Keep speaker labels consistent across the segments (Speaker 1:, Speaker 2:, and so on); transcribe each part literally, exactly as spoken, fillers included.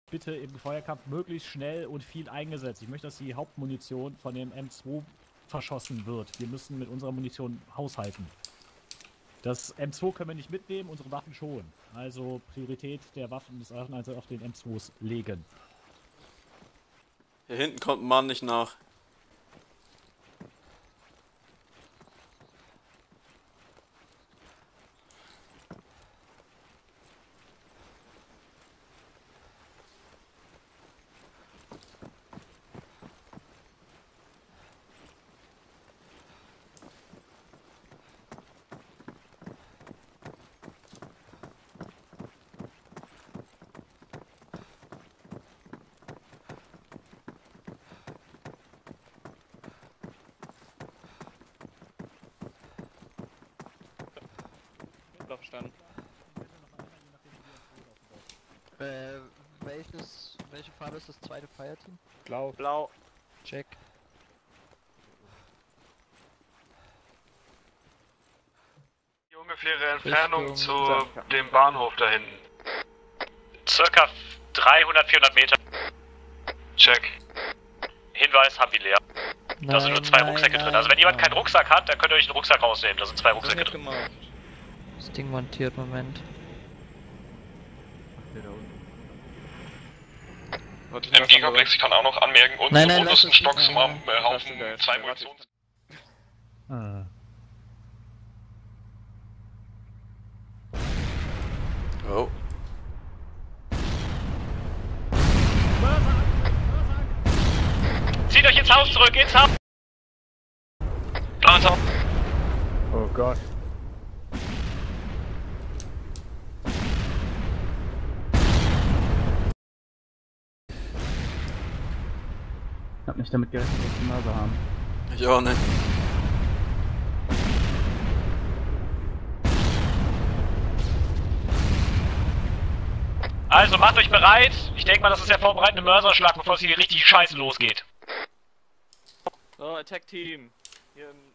Speaker 1: bitte im Feuerkampf möglichst schnell und viel eingesetzt. Ich möchte, dass die Hauptmunition von dem M zwei verschossen wird. Wir müssen mit unserer Munition haushalten. Das M zwei können wir nicht mitnehmen, unsere Waffen schon. Also Priorität der Waffen ist also auf den M zweis legen.
Speaker 2: Hier hinten kommt ein Mann nicht nach.
Speaker 3: Verstanden.
Speaker 4: Äh, welches, welche Farbe ist das zweite Fireteam?
Speaker 3: Blau. Blau.
Speaker 4: Check.
Speaker 5: Die ungefähre Entfernung
Speaker 4: Richtung
Speaker 5: zu
Speaker 3: Sandka.
Speaker 5: dem Bahnhof da hinten.
Speaker 6: Circa dreihundert, vierhundert Meter.
Speaker 5: Check.
Speaker 6: Hinweis, haben die leer. Da sind nur zwei
Speaker 4: Nein,
Speaker 6: Rucksäcke
Speaker 4: nein,
Speaker 6: drin. Also wenn jemand
Speaker 4: nein.
Speaker 6: keinen Rucksack hat, dann könnt ihr euch einen Rucksack rausnehmen. Da sind zwei Rucksäcke
Speaker 3: Nicht
Speaker 6: drin.
Speaker 3: gemacht.
Speaker 4: Das Ding montiert, Moment.
Speaker 5: Im G-Komplex, ich kann auch noch anmerken, unten
Speaker 4: Nein,
Speaker 5: im
Speaker 4: nein,
Speaker 5: untersten
Speaker 4: lass es-
Speaker 5: Stock zum
Speaker 4: äh,
Speaker 5: äh, Haufen
Speaker 3: lass es-
Speaker 5: zwei
Speaker 3: lass es-
Speaker 5: Munitions...
Speaker 1: Ah.
Speaker 2: Oh.
Speaker 6: Zieht euch ins Haus zurück, ins Haus!
Speaker 5: Planter.
Speaker 3: Oh Gott.
Speaker 7: Ich hab nicht damit gerechnet, dass wir Mörser haben.
Speaker 2: Ich auch nicht.
Speaker 6: Also macht euch bereit. Ich denke mal, das ist der vorbereitende Mörserschlag, bevor es hier richtig scheiße losgeht.
Speaker 3: So, Attack Team. Hier im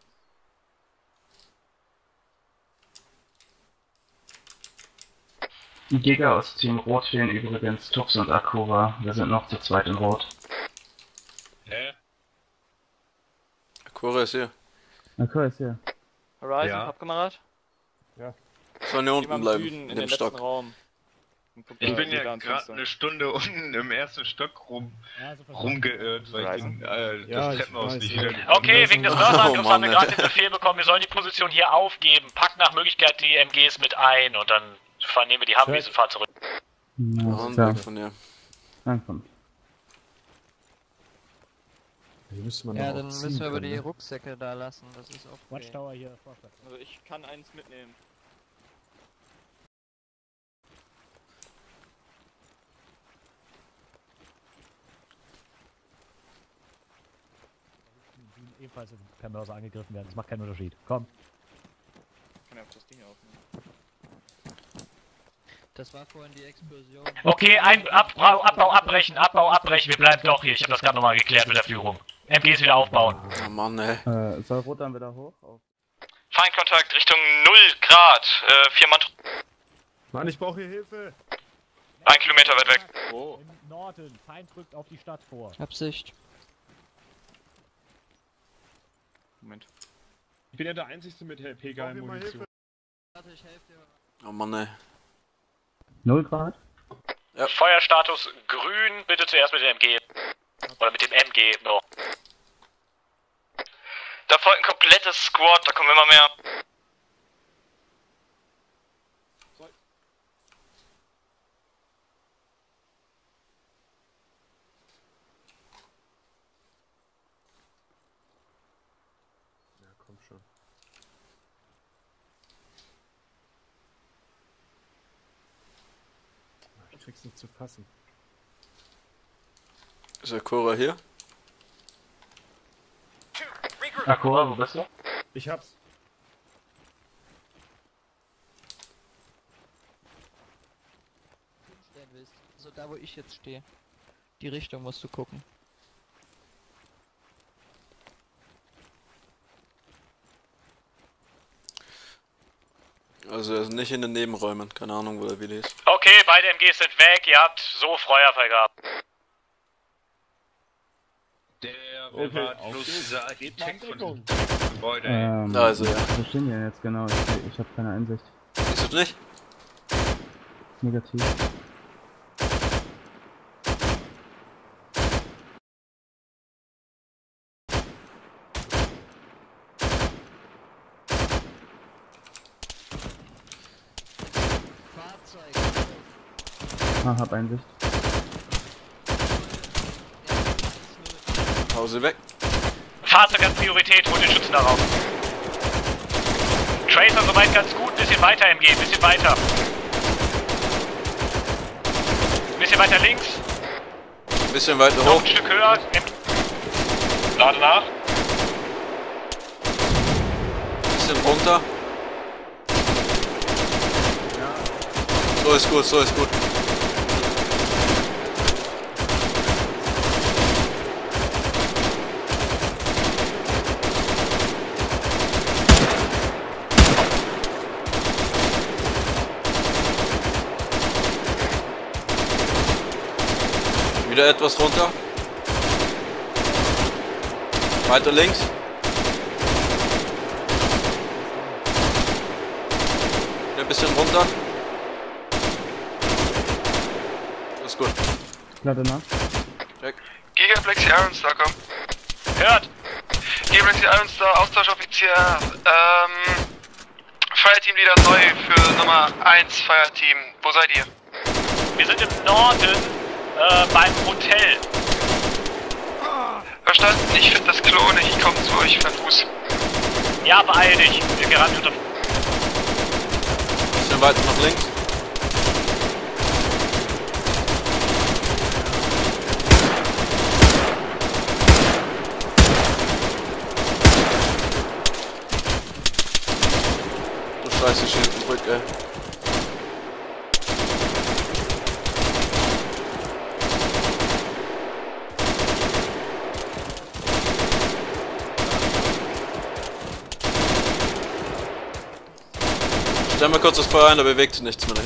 Speaker 7: Die Jäger aus Team Rot fehlen übrigens Tux und Akura. Wir sind noch zu zweit in Rot.
Speaker 5: Hä?
Speaker 2: Akura ist hier.
Speaker 7: Akura ist hier.
Speaker 3: Horizon,
Speaker 5: Ja.
Speaker 3: Abkamerad.
Speaker 2: Sollen hier
Speaker 3: Geh
Speaker 2: unten
Speaker 3: mal im
Speaker 2: bleiben,
Speaker 3: Süden,
Speaker 2: in
Speaker 3: in
Speaker 2: dem
Speaker 3: den
Speaker 2: Stock.
Speaker 3: letzten Raum. Und guck
Speaker 5: Ich
Speaker 3: da,
Speaker 5: bin
Speaker 3: da
Speaker 5: ja
Speaker 3: ans
Speaker 5: gerade
Speaker 3: Fenster.
Speaker 5: eine Stunde unten im ersten Stock rum,
Speaker 1: Ja, so verstanden.
Speaker 5: rumgeirrt, weil ich den, äh,
Speaker 3: Ja,
Speaker 5: das
Speaker 3: ich
Speaker 5: Treppenhaus
Speaker 3: weiß,
Speaker 5: nicht
Speaker 3: ja.
Speaker 5: wieder...
Speaker 6: Okay, wegen des
Speaker 2: Oh,
Speaker 6: Mörserangriffs haben wir
Speaker 2: Mann,
Speaker 6: gerade
Speaker 2: ey.
Speaker 6: den Befehl bekommen, wir sollen die Position hier aufgeben. Packt nach Möglichkeit die M Gs mit ein und dann fahren nehmen wir die Humvees und fahren zurück.
Speaker 7: Na,
Speaker 2: Oh,
Speaker 7: ist
Speaker 2: weg
Speaker 7: klar.
Speaker 2: von dir.
Speaker 7: Ankommen.
Speaker 8: Hier müsste man
Speaker 4: Ja,
Speaker 8: doch
Speaker 4: dann
Speaker 8: auch
Speaker 4: müssen
Speaker 8: ziehen
Speaker 4: wir aber
Speaker 8: können,
Speaker 4: die
Speaker 8: ne?
Speaker 4: Rucksäcke da lassen, das ist auch okay.
Speaker 1: Watchtower hier, Vorstadt.
Speaker 3: Also ich kann eins mitnehmen.
Speaker 1: Die ebenfalls per Mörser angegriffen werden. Das macht keinen Unterschied. Komm.
Speaker 3: Ich kann ja auch das Ding aufnehmen.
Speaker 4: Das war vorhin die Explosion.
Speaker 6: Okay, ein Abbau, Abbau, abbrechen, Abbau, abbrechen. Wir bleiben doch hier. Ich habe das gerade nochmal geklärt mit der Führung. M Gs wieder aufbauen.
Speaker 2: Oh Mann, ey.
Speaker 7: Äh, soll Rot dann wieder hoch? Auf
Speaker 5: Feindkontakt Richtung null Grad, äh, vier Mann,
Speaker 8: Mann, ich brauche hier Hilfe!
Speaker 5: ein Kilometer weit weg.
Speaker 3: Oh.
Speaker 1: Im Norden. Feind drückt auf die Stadt vor.
Speaker 4: Absicht.
Speaker 3: Moment.
Speaker 9: Ich bin ja der Einzige mit P
Speaker 8: Ich brauche hier mal
Speaker 9: G-Munition.
Speaker 8: Hilfe!
Speaker 4: Warte, ich helfe dir.
Speaker 2: Oh Mann, ey.
Speaker 7: null Grad?
Speaker 6: Feuerstatus grün, bitte zuerst mit dem M G. Oder mit dem M G noch.
Speaker 5: Da folgt ein komplettes Squad, da kommen immer mehr.
Speaker 8: Ja, komm schon. Ich krieg's nicht zu fassen.
Speaker 2: Ist Akura hier?
Speaker 7: Akura, wo bist du?
Speaker 8: Ich hab's.
Speaker 4: Hinstellen willst. Also da, wo ich jetzt stehe. Die Richtung musst du gucken.
Speaker 2: Also er ist nicht in den Nebenräumen, keine Ahnung, wo der Willi ist.
Speaker 6: Okay, beide M Gs sind weg, ihr habt so Feuerfreigabe.
Speaker 10: Der
Speaker 9: Okay,
Speaker 10: war
Speaker 9: auf
Speaker 10: plus
Speaker 9: geht's.
Speaker 10: dieser
Speaker 9: Geht
Speaker 10: Tank
Speaker 9: nach
Speaker 10: von
Speaker 9: Deckung.
Speaker 10: dem Gebäude. ey.
Speaker 7: Ähm,
Speaker 2: Da ist er, ja.
Speaker 7: Wo stehen die denn jetzt genau? Ich, ich habe keine Einsicht.
Speaker 2: Siehst du nicht?
Speaker 7: Negativ.
Speaker 4: Fahrzeug.
Speaker 7: Ah, hab Einsicht.
Speaker 2: Pause weg.
Speaker 6: Fahrzeug hat Priorität, holt den Schützen darauf. Tracer soweit ganz gut, bisschen weiter M G, bisschen weiter. Bisschen weiter links,
Speaker 2: Bisschen weiter
Speaker 6: noch
Speaker 2: hoch.
Speaker 6: ein Stück höher. M Lade nach.
Speaker 2: Bisschen runter. So ist gut, so ist gut. Wieder etwas runter. Weiter links. Wieder ein bisschen runter. Das ist gut.
Speaker 7: Lade nach.
Speaker 2: Check.
Speaker 5: Gigaplexi Ironstar, komm.
Speaker 6: Hört,
Speaker 5: Gigaplexi Ironstar, Austauschoffizier, ähm, Fireteam-Leader neu für Nummer eins Fireteam. Wo seid ihr?
Speaker 6: wir sind im Norden äh, beim Hotel.
Speaker 5: Verstanden, ich finde das Klo nicht, ich komme zu euch per Fuß.
Speaker 6: Ja, beeil dich, wir gerade unter...
Speaker 2: Bisschen weiter nach links. Du Scheiße, ich hinten zurück, ey. Stell mal kurz das Feuer ein, da bewegt sich nichts mehr dahin.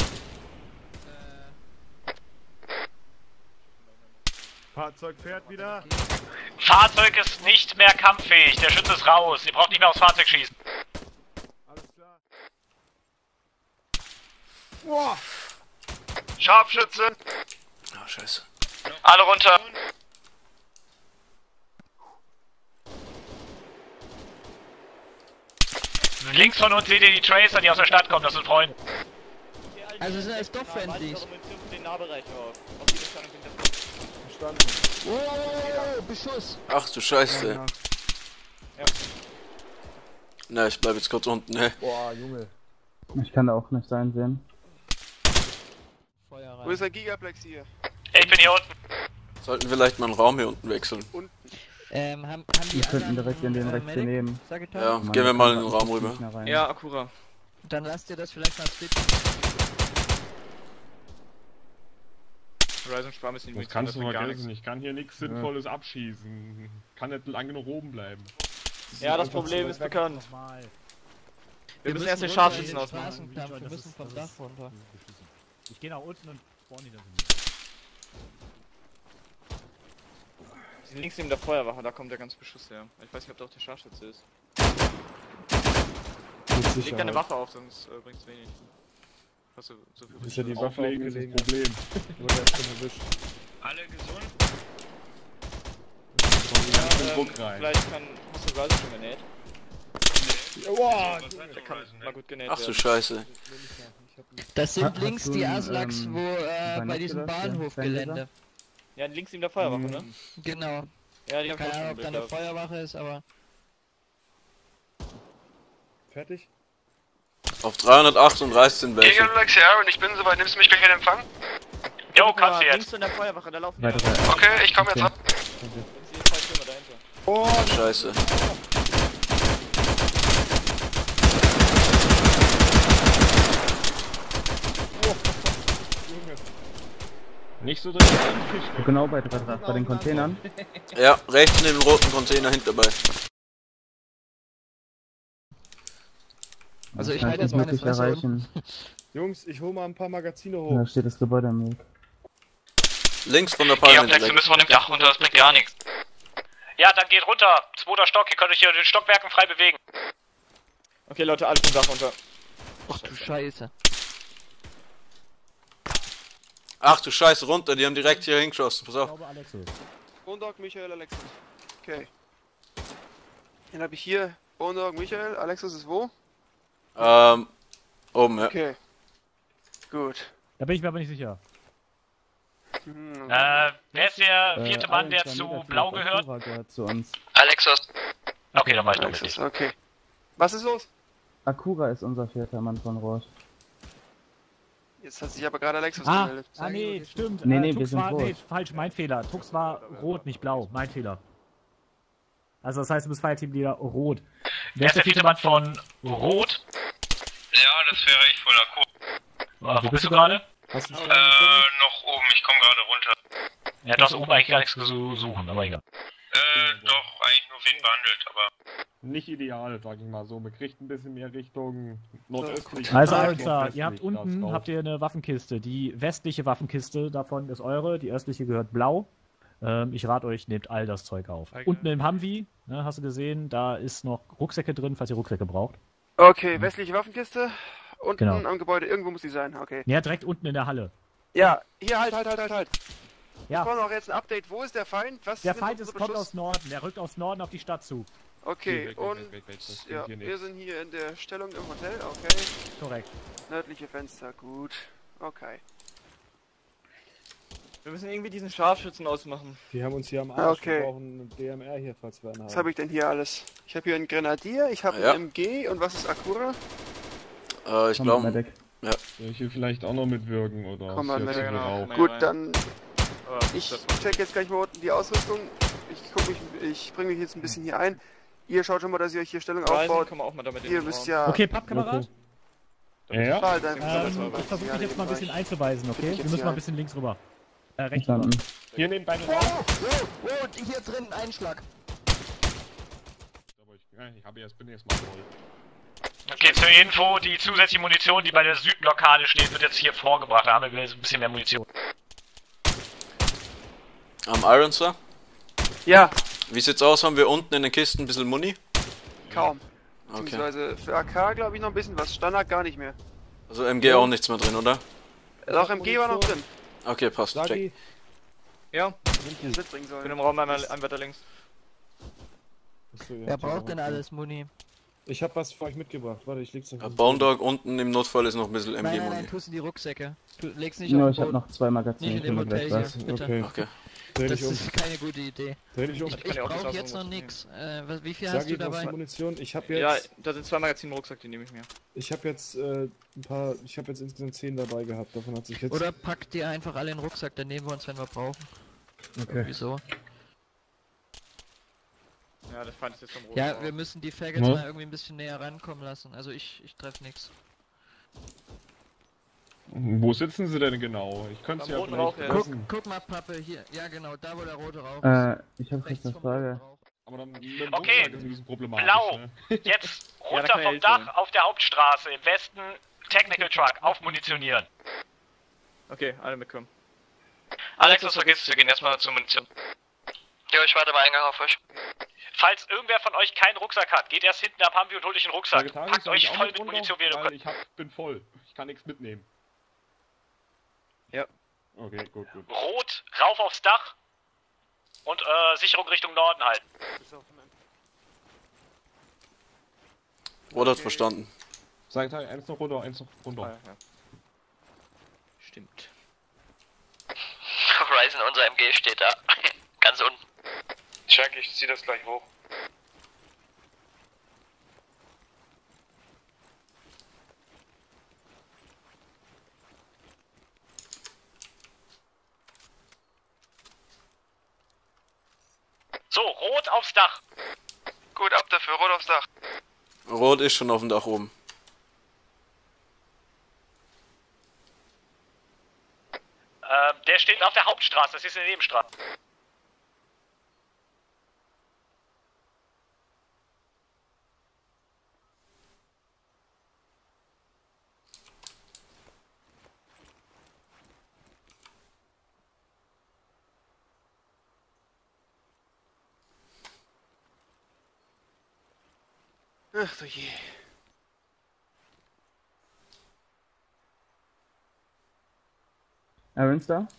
Speaker 8: Fahrzeug fährt wieder.
Speaker 6: Fahrzeug ist nicht mehr kampffähig, der Schütze ist raus, ihr braucht nicht mehr aufs Fahrzeug schießen.
Speaker 8: Alles klar.
Speaker 5: Boah. Scharfschütze.
Speaker 2: Ah, scheiße.
Speaker 5: Alle runter.
Speaker 6: Links von uns seht ihr die Tracer, die aus der Stadt kommen, das sind Freunde.
Speaker 4: Also sind das doch Friendlies.
Speaker 3: Den Nahbereich auf. Auf die Bestand
Speaker 8: Verstanden.
Speaker 4: Oh, Beschuss.
Speaker 2: Ach du Scheiße.
Speaker 8: Ja.
Speaker 2: Na, ich bleib jetzt kurz unten, ne.
Speaker 8: Boah, Junge.
Speaker 7: Ich kann da auch nicht einsehen.
Speaker 4: Feuer
Speaker 5: Wo
Speaker 4: rein.
Speaker 5: ist der Gigaplex hier?
Speaker 6: Ich bin hier unten.
Speaker 2: Sollten vielleicht mal einen Raum hier unten wechseln.
Speaker 4: Ähm, haben, haben die
Speaker 7: Wir könnten
Speaker 4: anderen,
Speaker 7: direkt in den
Speaker 4: äh,
Speaker 7: rechts hier
Speaker 4: Medic?
Speaker 7: neben.
Speaker 4: Sagitar?
Speaker 2: Ja,
Speaker 7: Man
Speaker 2: gehen wir
Speaker 7: kann
Speaker 2: mal in
Speaker 7: da
Speaker 2: den
Speaker 7: auch
Speaker 2: Raum rüber.
Speaker 7: nicht mehr rein.
Speaker 3: Ja, Akura.
Speaker 4: Dann lasst ihr das vielleicht mal splitten.
Speaker 3: Horizon, spar ein bisschen
Speaker 9: Das
Speaker 3: Munition,
Speaker 9: kannst du
Speaker 3: bringt gar
Speaker 9: vergessen, ich kann hier nichts Sinnvolles abschießen. Kann nicht lange genug oben bleiben.
Speaker 3: Ja, das
Speaker 8: einfach
Speaker 3: Problem
Speaker 8: zu
Speaker 3: ist
Speaker 8: weit weg.
Speaker 3: bekannt.
Speaker 1: Nochmal.
Speaker 3: Wir müssen erst den
Speaker 4: runter,
Speaker 3: Scharfschützen
Speaker 4: den
Speaker 3: ausmachen.
Speaker 4: Straßenkampf, wir
Speaker 1: Das
Speaker 4: müssen
Speaker 1: ist-
Speaker 4: vom
Speaker 1: das
Speaker 4: Dach
Speaker 1: ist-
Speaker 4: runter.
Speaker 1: Ich gehe nach unten und spawn die dann so.
Speaker 3: Links neben der Feuerwache, da kommt der ganze Beschuss her. Ich weiß nicht, ob da auch der Scharfschütze ist.
Speaker 8: Mit
Speaker 3: Leg
Speaker 8: Sicherheit.
Speaker 3: deine Waffe auf, sonst äh, bringt's wenig. Hast du so viel
Speaker 8: Ist ja die
Speaker 3: Beschuss?
Speaker 8: Waffe
Speaker 9: Auflegen ist
Speaker 8: aufgelegen.
Speaker 9: das Problem.
Speaker 8: Wurde erst schon erwischt.
Speaker 10: Alle gesund?
Speaker 3: Ja,
Speaker 9: den
Speaker 3: ähm,
Speaker 9: Druck rein.
Speaker 3: vielleicht kann... Hast du Horizon schon genäht?
Speaker 8: Boah,
Speaker 3: Der kann mal gut genäht
Speaker 2: Ach du
Speaker 3: werden.
Speaker 2: Scheiße.
Speaker 4: Das sind
Speaker 7: Ha- hast
Speaker 4: links
Speaker 7: du
Speaker 4: die
Speaker 7: ein,
Speaker 4: Aslaks,
Speaker 7: ähm,
Speaker 4: wo, äh, bei diesem
Speaker 7: Binoculars, ja?
Speaker 4: Bahnhofgelände.
Speaker 3: Ja, links neben der Feuerwache, ne?
Speaker 4: Genau.
Speaker 3: Ja, die hab ich auch
Speaker 4: Keine
Speaker 3: schon
Speaker 4: Ahnung,
Speaker 3: im
Speaker 4: ob
Speaker 3: Blick
Speaker 4: da eine
Speaker 3: gehabt.
Speaker 4: Feuerwache ist, aber...
Speaker 8: fertig?
Speaker 2: Auf dreihundertachtunddreißig sind welche.
Speaker 5: Gigaplex Iron, ich bin soweit, nimmst du mich gleich in Empfang?
Speaker 6: Jo, kannst du
Speaker 3: Links
Speaker 6: jetzt.
Speaker 3: in der Feuerwache, da laufen die
Speaker 7: Weitere.
Speaker 3: da.
Speaker 5: Okay, ich komme jetzt ab.
Speaker 3: Das sind die zwei Türme dahinter.
Speaker 8: Oh,
Speaker 2: Scheiße.
Speaker 9: Nicht so drin.
Speaker 7: Genau bei, bei, bei den Containern.
Speaker 2: Ja, rechts neben dem roten Container hinterbei.
Speaker 4: Also ich
Speaker 7: kann
Speaker 4: halte
Speaker 7: nicht
Speaker 4: jetzt meine
Speaker 7: wirklich
Speaker 4: Fresse.
Speaker 7: erreichen.
Speaker 8: Jungs, ich hole mal ein paar Magazine
Speaker 7: Da
Speaker 8: hoch.
Speaker 7: steht das Gebäude im Weg.
Speaker 2: Links von der
Speaker 6: Geh auf
Speaker 2: Palme.
Speaker 6: Dex, wir müssen von dem Dach runter, das bringt gar nichts. Ja, dann geht runter. Zweiter Stock, ihr könnt euch hier in den Stockwerken frei bewegen.
Speaker 3: Okay, Leute, alle vom Dach runter.
Speaker 4: Ach du Scheiße.
Speaker 2: Ach du Scheiße, runter, die haben direkt hier hingeschossen. Pass
Speaker 1: Ich
Speaker 2: auf.
Speaker 1: glaube, Alexis.
Speaker 5: Bondog, Michael, Alexis. Okay. Dann habe ich hier Bondog, Michael. Alexis ist wo?
Speaker 2: Ähm, oben, ja.
Speaker 5: Okay. Gut.
Speaker 1: Da bin ich mir aber nicht sicher.
Speaker 5: Hm.
Speaker 6: Äh, wer ist der
Speaker 7: Äh,
Speaker 6: vierte Mann, der
Speaker 7: Alex,
Speaker 6: zu
Speaker 7: negativ,
Speaker 6: Blau gehört?
Speaker 7: Akura gehört zu uns.
Speaker 5: Alexis.
Speaker 6: Okay, dann war ich noch
Speaker 5: Alexis,
Speaker 6: richtig.
Speaker 5: okay. Was ist los?
Speaker 7: Akura ist unser vierter Mann von Rot.
Speaker 5: Jetzt hat sich aber gerade Alexis
Speaker 1: Ah,
Speaker 5: gemeldet.
Speaker 1: ah nee, stimmt.
Speaker 7: Nee,
Speaker 1: äh,
Speaker 7: nee, wir
Speaker 1: Tux
Speaker 7: sind
Speaker 1: war,
Speaker 7: rot.
Speaker 1: nee, falsch, mein Fehler. Tux war rot, nicht blau. Mein Fehler. Also das heißt, du bist Fireteam-Leader rot.
Speaker 6: Wer ist der vierte Mann von Rot?
Speaker 10: Ja, das wäre ich voll d'accord.
Speaker 6: Ah, wo bist du gerade?
Speaker 8: Hast du
Speaker 10: Äh,
Speaker 8: schon eine
Speaker 10: noch oben, ich komme gerade runter.
Speaker 6: Ja, du hast oben eigentlich gar nichts zu suchen, aber egal.
Speaker 10: Äh, doch, eigentlich nur wen behandelt, aber...
Speaker 9: Nicht ideal, sag ich mal so. Man kriegt ein bisschen mehr Richtung nordöstlich.
Speaker 1: Also
Speaker 9: Ah,
Speaker 1: Alter,
Speaker 9: nordwestlich,
Speaker 1: ihr habt
Speaker 9: das
Speaker 1: unten
Speaker 9: drauf.
Speaker 1: habt ihr eine Waffenkiste. Die westliche Waffenkiste davon ist eure, die östliche gehört blau. Ähm, ich rate euch, nehmt all das Zeug auf. Unten im Humvee, ne, hast du gesehen, da ist noch Rucksäcke drin, falls ihr Rucksäcke braucht.
Speaker 5: Okay, westliche Waffenkiste. Unten
Speaker 1: Genau.
Speaker 5: am Gebäude, irgendwo muss die sein, okay.
Speaker 1: Ja, direkt unten in der Halle.
Speaker 5: Ja, hier, halt, halt, halt, halt, halt.
Speaker 1: Ja.
Speaker 5: Ich brauche noch jetzt ein Update. Wo ist der Feind? Was
Speaker 1: Der
Speaker 5: sind
Speaker 1: Feind ist,
Speaker 5: unsere
Speaker 1: kommt
Speaker 5: Beschuss?
Speaker 1: aus Norden, der rückt aus Norden auf die Stadt zu.
Speaker 5: Okay,
Speaker 9: Weg, weg,
Speaker 5: und
Speaker 9: weg, weg, weg, das bringt
Speaker 5: ja,
Speaker 9: hier
Speaker 5: wir
Speaker 9: nichts.
Speaker 5: sind hier in der Stellung im Hotel, okay.
Speaker 1: Korrekt.
Speaker 5: Nördliche Fenster, gut. Okay.
Speaker 3: Wir müssen irgendwie diesen Scharfschützen ausmachen.
Speaker 8: Die haben uns hier am Arsch.
Speaker 5: Okay.
Speaker 8: Wir brauchen einen D M R hier, falls wir einen haben.
Speaker 5: Was habe ich denn hier alles? Ich habe hier einen Grenadier, ich habe
Speaker 2: Ja.
Speaker 5: einen M G und was ist Akura?
Speaker 2: Äh, ich
Speaker 7: Komm,
Speaker 2: glaube.
Speaker 7: Medic.
Speaker 2: Ja.
Speaker 9: Soll ich hier vielleicht auch noch mitwirken, oder?
Speaker 5: Komm mal
Speaker 9: ist
Speaker 5: mit,
Speaker 9: jetzt
Speaker 3: genau.
Speaker 9: Rauch?
Speaker 3: Komm
Speaker 5: Gut,
Speaker 3: rein.
Speaker 5: dann
Speaker 3: Oh,
Speaker 5: ich
Speaker 3: das
Speaker 5: check jetzt gleich mal unten die Ausrüstung. Ich guck mich, ich bringe mich jetzt ein bisschen hier ein. Ihr schaut schon mal, dass ihr euch hier Stellung
Speaker 3: Ryzen
Speaker 5: aufbaut.
Speaker 3: kann man auch mal damit in
Speaker 5: Ihr
Speaker 3: den
Speaker 5: wisst
Speaker 3: Raum.
Speaker 5: ja.
Speaker 1: Okay, Pappkamerad.
Speaker 9: Ja?
Speaker 5: Halt einfach
Speaker 1: Ähm,
Speaker 5: so.
Speaker 1: ich versuche dich jetzt mal ein bisschen einzuweisen, okay?
Speaker 5: Ich
Speaker 1: Wir
Speaker 5: jetzt
Speaker 1: müssen
Speaker 5: hier
Speaker 1: mal ein
Speaker 5: ein.
Speaker 1: bisschen links rüber. Äh, rechts rüber.
Speaker 7: Verstanden.
Speaker 9: Hier neben beiden
Speaker 4: Oh,
Speaker 9: Raum.
Speaker 4: oh, oh, hier drin Einschlag.
Speaker 9: Aber ich, ja, ich habe erst, bin erst mal voll.
Speaker 6: Okay, zur Info, die zusätzliche Munition, die bei der Südblockade steht, wird jetzt hier vorgebracht. Da haben wir ein bisschen mehr Munition.
Speaker 2: Am Iron Star.
Speaker 5: Ja,
Speaker 2: Wie sieht's aus? Haben wir unten in den Kisten ein bisschen Muni?
Speaker 5: kaum.
Speaker 2: Okay.
Speaker 5: Beziehungsweise für A K glaube ich noch ein bisschen was. Standard gar nicht mehr.
Speaker 2: Also M G auch nichts mehr drin, oder?
Speaker 5: Doch, M G war noch drin.
Speaker 2: Okay, passt. Check.
Speaker 8: Sagi,
Speaker 3: Ja,
Speaker 5: Das mitbringen
Speaker 3: ich bin
Speaker 5: sollen.
Speaker 3: im Raum einmal ein weiter links.
Speaker 8: Achso, ihr
Speaker 4: Wer
Speaker 8: habt ja
Speaker 4: braucht
Speaker 8: noch
Speaker 4: denn
Speaker 8: was.
Speaker 4: alles Muni?
Speaker 8: Ich hab was für euch mitgebracht. Warte, ich leg's
Speaker 2: Äh,
Speaker 8: noch.
Speaker 2: Bone Dog unten im Notfall ist noch ein bisschen
Speaker 4: Nein, nein, nein,
Speaker 2: M G-Muni.
Speaker 4: tust in die Rucksäcke. Du legst nicht
Speaker 7: Ja,
Speaker 4: auf
Speaker 7: ich
Speaker 4: den
Speaker 7: habe
Speaker 4: Boden.
Speaker 7: noch zwei Magazine.
Speaker 4: Nicht
Speaker 7: Ich
Speaker 4: in
Speaker 7: hol
Speaker 4: dem
Speaker 7: mir gleich
Speaker 4: Hotel
Speaker 7: was.
Speaker 4: hier, bitte.
Speaker 8: Okay,
Speaker 2: Okay.
Speaker 8: dreh
Speaker 4: Das
Speaker 8: dich um.
Speaker 4: ist keine gute Idee.
Speaker 8: Dreh dich um.
Speaker 4: Ich,
Speaker 3: kann
Speaker 4: ich
Speaker 3: ja auch das
Speaker 4: brauche
Speaker 3: aus
Speaker 4: jetzt
Speaker 3: dem
Speaker 4: noch
Speaker 3: Rucksack
Speaker 4: nix. Äh, was- wie viel hast
Speaker 8: Sagi,
Speaker 4: du
Speaker 8: brauchst du
Speaker 4: dabei?
Speaker 8: Munition? Ich hab
Speaker 3: Ja,
Speaker 8: jetzt,
Speaker 3: da sind zwei Magazine im Rucksack, die nehme ich mir.
Speaker 8: ich hab jetzt äh, ein paar, ich hab jetzt insgesamt zehn dabei gehabt. Davon hat sich jetzt.
Speaker 4: Oder pack dir einfach alle in den Rucksack, dann nehmen wir uns, wenn wir brauchen.
Speaker 8: Okay.
Speaker 4: Wieso?
Speaker 3: Ja, das fand ich jetzt vom Roten.
Speaker 4: Ja, wir müssen die Faggots
Speaker 9: Ne?
Speaker 4: mal irgendwie ein bisschen näher rankommen lassen. Also ich, ich treff nix.
Speaker 9: Wo sitzen sie denn genau? Ich könnte
Speaker 3: Am
Speaker 9: sie ja
Speaker 3: roten
Speaker 9: vielleicht
Speaker 3: Rauch, ja.
Speaker 4: Guck,
Speaker 9: wissen.
Speaker 4: guck mal, Pappe, hier. Ja genau, da wo der rote Rauch ist.
Speaker 7: Äh, ich habe kurz
Speaker 4: Rechts
Speaker 7: eine
Speaker 4: vom
Speaker 7: Frage.
Speaker 4: roten Rauch.
Speaker 9: Aber dann mit dem
Speaker 6: Okay,
Speaker 9: Rucksack ist ein bisschen problematisch,
Speaker 6: Blau.
Speaker 9: ne?
Speaker 6: Jetzt
Speaker 3: Ja, da
Speaker 6: runter
Speaker 3: kann ja
Speaker 6: vom
Speaker 3: Hilfe holen.
Speaker 6: Dach auf der Hauptstraße im Westen. Technical Truck, aufmunitionieren.
Speaker 3: Okay, alle mitkommen.
Speaker 6: Alex, was vergisst, wir gehen erstmal zur Munition.
Speaker 5: Ja, ich warte mal Eingang auf euch.
Speaker 6: Falls irgendwer von euch keinen Rucksack hat, geht erst hinten ab Humvee und holt euch einen Rucksack.
Speaker 9: Vegetarisch
Speaker 6: Packt
Speaker 9: soll
Speaker 6: euch
Speaker 9: ich auch
Speaker 6: voll
Speaker 9: mit
Speaker 6: mit
Speaker 9: runter?
Speaker 6: Munition, wie ihr nur
Speaker 9: Weil
Speaker 6: könnt.
Speaker 9: ich hab, bin voll. Ich kann nichts mitnehmen.
Speaker 3: Ja.
Speaker 9: Okay, gut, gut.
Speaker 6: Rot, rauf aufs Dach und äh, Sicherung Richtung Norden halten.
Speaker 2: Oder hat's verstanden?
Speaker 9: Sag Teil, eins noch runter, eins noch runter.
Speaker 3: Ah, ja. Stimmt.
Speaker 11: Horizon, unser M G steht da. Ganz unten.
Speaker 10: Check, ich zieh das gleich hoch.
Speaker 6: So, rot aufs Dach.
Speaker 5: Gut, ab dafür, rot aufs Dach.
Speaker 2: Rot ist schon auf dem Dach oben.
Speaker 6: Ähm, der steht auf der Hauptstraße, das ist eine Nebenstraße.
Speaker 5: Ach du je.
Speaker 7: Aaron's da?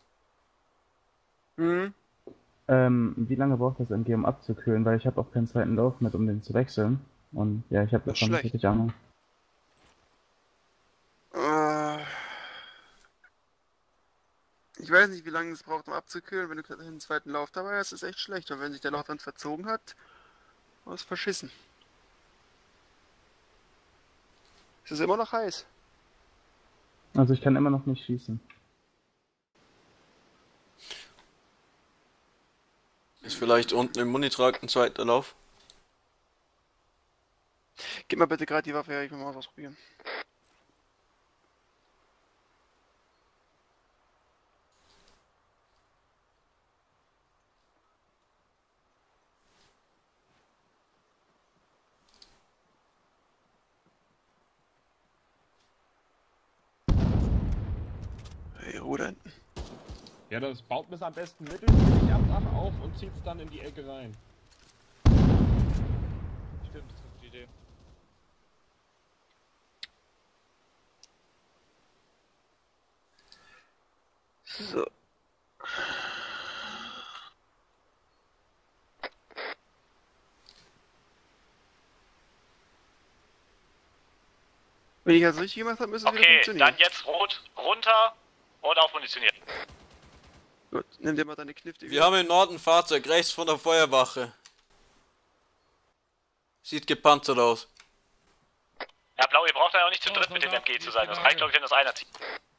Speaker 5: Hm?
Speaker 7: Ähm, wie lange braucht das M G, um abzukühlen? Weil ich habe auch keinen zweiten Lauf mit, um den zu wechseln. Und ja, ich habe davon nicht wirklich Ahnung.
Speaker 5: Äh, ich weiß nicht, wie lange es braucht, um abzukühlen. Wenn du gerade einen zweiten Lauf dabei hast, ist echt schlecht. Und wenn sich der Lauf dann verzogen hat, war es verschissen. Es ist immer noch heiß.
Speaker 7: Also ich kann immer noch nicht schießen.
Speaker 2: Ist vielleicht unten im Munitrakt ein zweiter Lauf?
Speaker 5: Gib mal bitte gerade die Waffe her, ich will mal was ausprobieren. Hey, rudern.
Speaker 9: Ja, das baut mir am besten mittelständig am Dach auf und zieht es dann in die Ecke rein.
Speaker 3: Stimmt, das ist eine gute Idee.
Speaker 5: So. Wenn ich das richtig gemacht habe, müssen wir wieder
Speaker 6: Okay,
Speaker 5: funktionieren.
Speaker 6: dann jetzt rot runter und aufmunitionieren.
Speaker 5: Gut, nimm dir mal deine Kniff.
Speaker 2: Wir haben im Norden ein Fahrzeug, rechts von der Feuerwache. Sieht gepanzert aus.
Speaker 6: Ja, Blau, ihr braucht ja auch nicht zu dritt mit dem M G zu sein. Das reicht, glaube ich, wenn das einer zieht.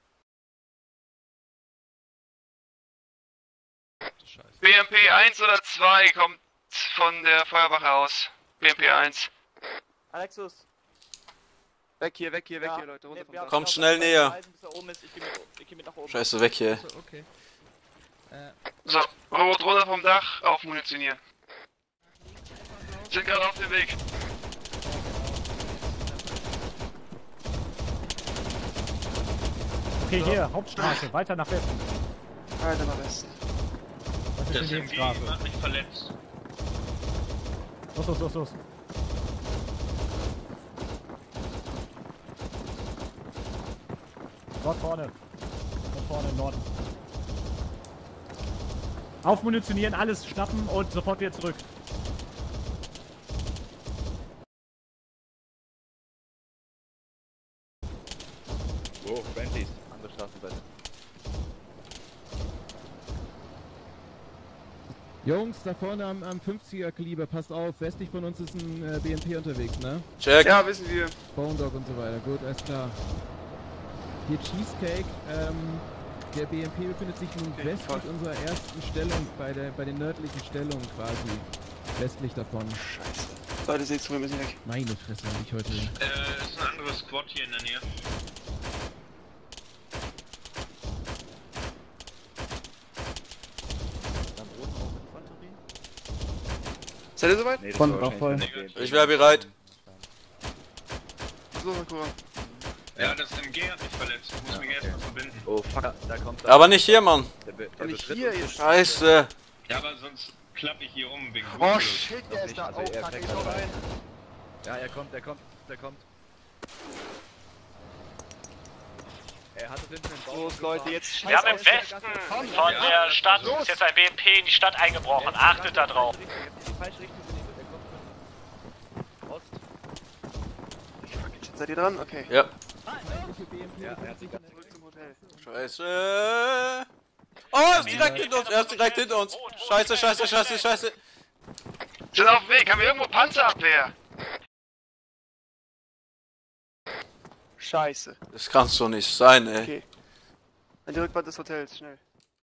Speaker 5: B M P eins oder zwei kommt von der Feuerwache aus. B M P eins.
Speaker 3: Alexus.
Speaker 5: Weg hier, weg hier, weg
Speaker 3: Ja,
Speaker 5: hier, Leute. Runter
Speaker 3: nee,
Speaker 5: vom
Speaker 3: wir
Speaker 5: Dach.
Speaker 3: haben
Speaker 2: Kommt
Speaker 3: genau
Speaker 2: schnell
Speaker 3: das
Speaker 2: näher.
Speaker 3: Eisen, bis er oben ist. Ich geh mit, ich geh mit nach oben.
Speaker 2: Scheiße, weg hier.
Speaker 4: So, okay. Äh,
Speaker 5: So, rot runter vom Dach, aufmunitionieren. Sind gerade auf dem Weg.
Speaker 1: Okay, hier, Hauptstraße, weiter nach Westen.
Speaker 5: Weiter nach Westen.
Speaker 1: Das ist die Nebenstraße.
Speaker 10: hat mich verletzt.
Speaker 1: Los, los, los, los. Dort vorne. Dort vorne im Norden. Aufmunitionieren, alles schnappen und sofort wieder zurück.
Speaker 3: Oh, Friendlies. Andere Straßenseite.
Speaker 12: Jungs, da vorne am, am fünfziger Kaliber, passt auf, westlich von uns ist ein äh, B M P unterwegs, ne?
Speaker 2: Check.
Speaker 5: Ja, wissen wir.
Speaker 12: Bone Dog und so weiter, gut, alles klar. Hier Cheesecake, ähm, der B M P befindet sich nun
Speaker 5: Okay,
Speaker 12: westlich
Speaker 5: voll.
Speaker 12: unserer ersten Stellung, bei der bei den nördlichen Stellungen quasi. Westlich davon.
Speaker 5: Scheiße. Leute, seht's, wir müssen weg.
Speaker 12: Meine Fresse, hab ich heute.
Speaker 10: Äh, ist ein anderes Squad hier in der Nähe.
Speaker 5: Seid ihr soweit?
Speaker 3: Nee, das
Speaker 7: Von
Speaker 3: war
Speaker 7: auch voll.
Speaker 3: wahrscheinlich
Speaker 2: Ich wäre bereit.
Speaker 5: So, Sakura.
Speaker 10: Ja, das M G hat mich verletzt. Ich muss mich
Speaker 3: okay.
Speaker 10: erstmal verbinden.
Speaker 3: Oh fuck, da kommt
Speaker 2: Aber nicht hier, Mann.
Speaker 3: Der, Be
Speaker 5: Ja,
Speaker 3: der
Speaker 5: nicht
Speaker 3: betritt
Speaker 5: hier
Speaker 3: uns
Speaker 5: jetzt.
Speaker 2: Scheiße.
Speaker 10: Ja, aber sonst klappe ich hier um wegen
Speaker 5: Oh
Speaker 10: Blutverlust.
Speaker 5: shit, der ist da.
Speaker 3: Also,
Speaker 5: Oh,
Speaker 3: er
Speaker 5: fuck,
Speaker 3: fängt
Speaker 5: ich
Speaker 3: an
Speaker 5: schau rein.
Speaker 3: Ja, er kommt, er kommt, der kommt. Er hatte hinten den Baum.
Speaker 5: Los, Leute, jetzt
Speaker 6: Wir haben im Westen von der Stadt ist jetzt ein B M P in die Stadt eingebrochen. Achtet da drauf.
Speaker 3: In die falsche Richtung geliefert, der kommt von Ost.
Speaker 5: Fuck, jetzt seid ihr dran? Okay.
Speaker 2: Ja.
Speaker 3: Ja, er hat sich ganz
Speaker 5: Zurück zum Hotel.
Speaker 2: Scheiße. Oh, er ist direkt hinter uns. Er ist direkt hinter uns. Scheiße, scheiße, scheiße, scheiße.
Speaker 5: Sind auf dem Weg, haben wir irgendwo Panzerabwehr? Scheiße.
Speaker 2: Das kann's doch nicht sein, ey.
Speaker 5: Okay. An die Rückwand des Hotels, schnell.